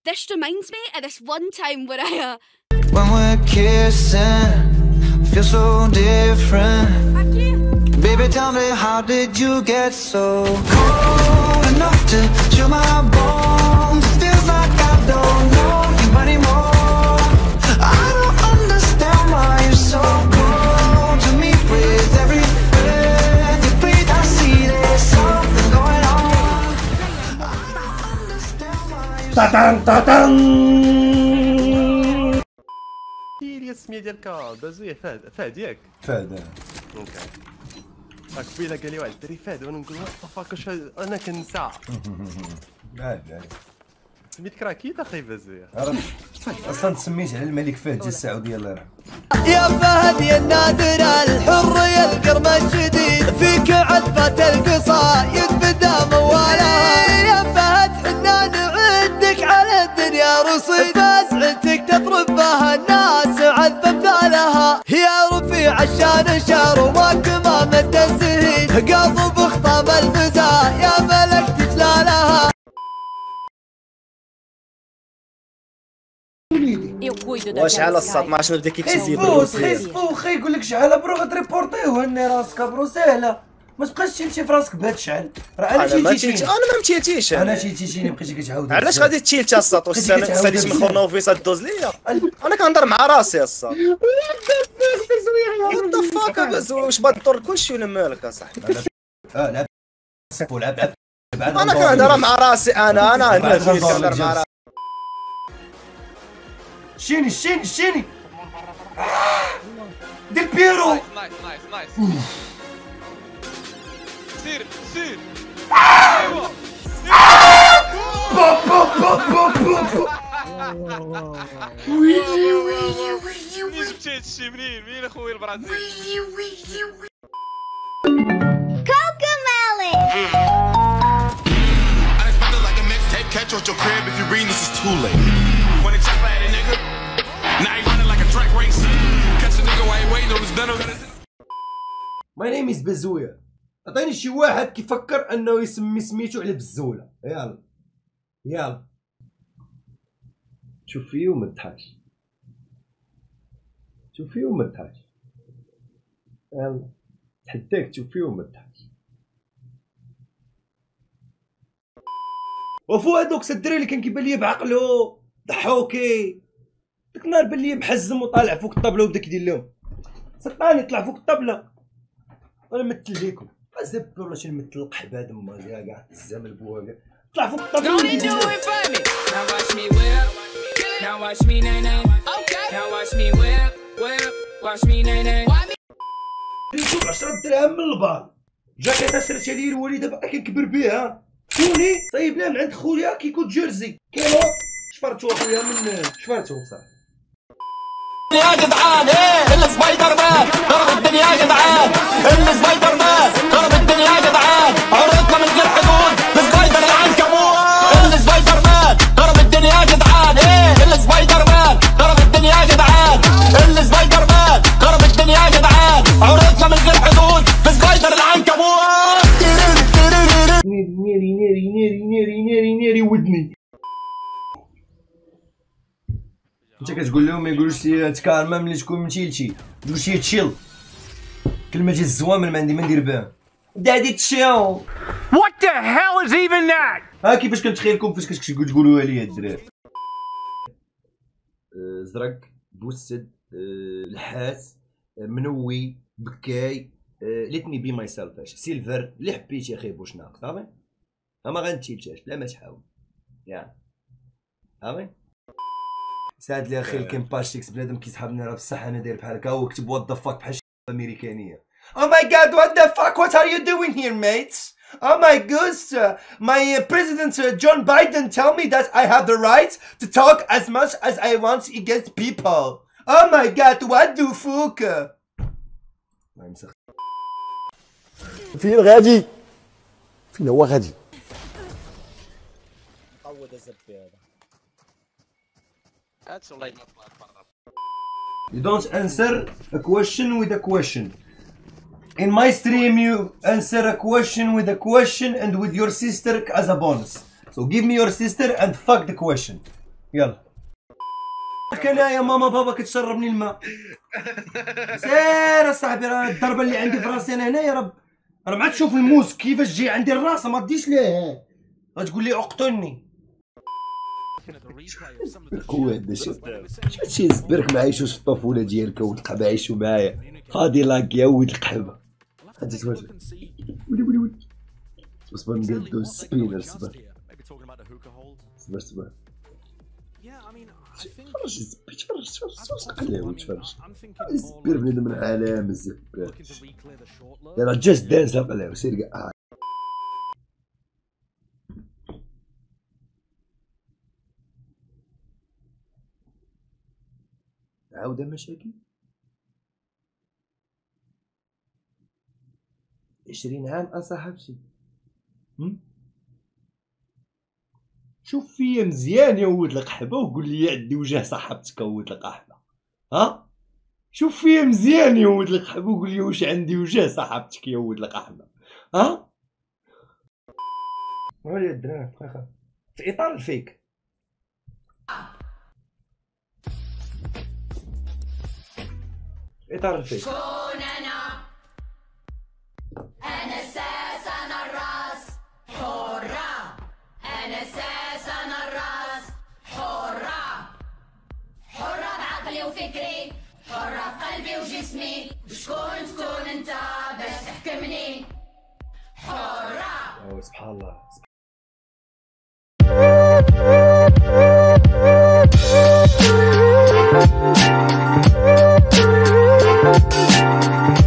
This reminds me of this one time where I when we're kissing, feel so different. Baby, tell me, how did you get so cold enough to chill my bones? Feels like I don't know you anymore. I don't understand why you're so cold to me. With every breath you breathe, I see there's something going on. I don't understand why you're ديري السميه ديالك بازويه فهد ياك فهد اوكي قبيله قال لي واحد الدري فهد وانا نقول وات فاك واش انا كنسى عادي سميتك راه كيت اخي بازويه اصلا تسميت على الملك فهد ديال السعوديه الله يرحمه. يا فهد يا النادر الحر يا القرم الجديد فيك عذبة القصايد بدا موالها. يا فهد حنا نعدك على الدنيا رصيد اسعتك تضرب بها الناس عذبة مثالها. يا رفيع الشان شار وما مد الزهيد قلب بخطام المزاح يا ملك تجلالها. وشحال الصاط ما عرفتش نبدا كيكتب خيسبو خي يقول لك شحال برو غتريبورتيوه هني راسك برو ساهله ما تبقاش تمشي في راسك بهاد الشحال. راه انا ما متيتيش انا شيتيني بقيتي كتعاود. علاش غادي تشيل تا الصاط واش ساليت من خورنوفيس دوز ليا انا كنهضر مع راسي الصاط. وات ذا فاك واش بضر كلشي ولا مالك اصاحبي. لا سكو لا انا كنهضر مع راسي انا كنهضر مع راسي. شيني دير بيرو نايس سير منين جبتي هادشي منين اخويا البرازيل Catch you at your crib if you read this is too late. When it's chopper at a nigga, now he running like a track race. Catch a nigga while he waiting on his dinner. My name is بزوية. عطيني شي واحد كيفكر انه يسمي سميتو على بزولة. يلا شوف فيه وما تضحكش. يلا تحداك تشوف فيه وما تضحكش. وفو هادوك الدراري اللي كان كيبان ليا بعقلو ضحوكي ديك النهار بان ليا محزم وطالع فوق الطابله وبدا كيدير لهم سطاني طلع فوق الطابله وانا مثل ليكم زب والله شي نمثل القحبه دما كاع الزمن بواقع طلع فوق الطابله شوف 10 دراهم من البال جاكيطه شريتها لي الوالده باقي كنكبر بها كوني صايبناه من عند خويا كيكون جيرزي كيلو شفرتو اخويا من شفرتو بصراحه. يا جدعان السبايدر مان ضرب الدنيا يا جدعان السبايدر مان ضرب الدنيا يا جدعان عرضنا من غير حدود السبايدر العنكبوت السبايدر مان ضرب الدنيا يا جدعان السبايدر مان ضرب الدنيا يا جدعان السبايدر مان ضرب الدنيا يا جدعان عرضنا من غير حدود السبايدر العنكبوت. ناري ودني. انت كتقول لهم ما يقولوش لي تكارما ملي تكون متيلتي قول شي تشيل كلمه ديال الزوامل ما عندي ما ندير بها دادي تشيل. What the hell is even that؟ ها كيفاش كنتخيلكم فاش كتقولوها لي الدراري. زرق بوسد لحاس منوي بكاي let me be myself سيلفر اللي حبيتي اخي بوش ناقص صافي ما غنتيبتاش بلا ما تحاول يا صافي ساعد لي اخي الكيم باشيكس بنادم كيسحبني راه بصح انا داير بحال هكا هو كتب وات ذا فاك بحال شي امريكانيه. Oh my god what the fuck what are you doing here mates? Oh my goodness my president John Biden tell me that I have the right to talk as much as I want against people. Oh my god what the fuck. فين غادي؟ فين هو غادي؟ عوض الزبي هذا. هاتش والله ما طلعت برا. You don't answer a question with a question. In my stream you answer a question with a question and with your sister as a bonus. So give me your sister and fuck the question. يلا انا يا ماما بابا كتشربني الماء. سير اصاحبي، راه الضربه اللي عندي في راسي انا هنا يا رب، راه ما عاد تشوف الموس كيفاش جاي عندي الراس، ما تديش ليه غتقول لي اقتلني. هو هذا شي زبرك ما عايشوش في الطفوله ديالك وتلقى عايشو معايا غادي لاك يا ولد القحبه. غادي تواجه ولي صبر ندير دوز سبينر. صبر تفرج الزبي، تفرج قلاوي، تفرج الزبير بنادم من عالم الزبير. يلاه جاست دانس قلاوي سير كاع. عاودة مشاكل 20 عام اصاحبتي. شوف فيا مزيان يا ولد القحبه وقول لي عندي وجه صاحبتك يا ولد القحبه. ها شوف فيا مزيان يا ولد القحبه وقول لي واش عندي وجه صاحبتك يا ولد القحبه. ها ويلي الدراري دقيقه في اطار الفيك. اطار الفيك. شكون انا الساس انا الراس حرة، انا الساس انا الراس حرة، حرة بعقلي وفكري، حرة بقلبي وجسمي، شكون تكون انت باش تحكمني؟ حرة. سبحان الله.